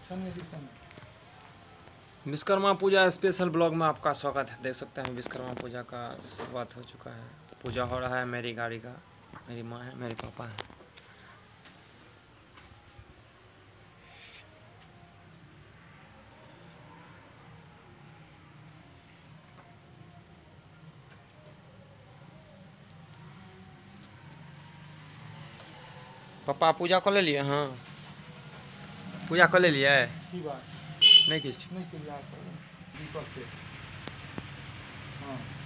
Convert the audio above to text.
विश्वकर्मा पूजा special blog में आपका स्वागत है। देख सकते हैं विश्वकर्मा पूजा का शुरुआत हो चुका है। पूजा हो रहा है मेरी गाड़ी का। मेरी माँ है, मेरे पापा हैं। पापा पूजा कर ले लिए? हाँ पूजा कर ले लिए? नहीं किस नहीं दीपक से। हाँ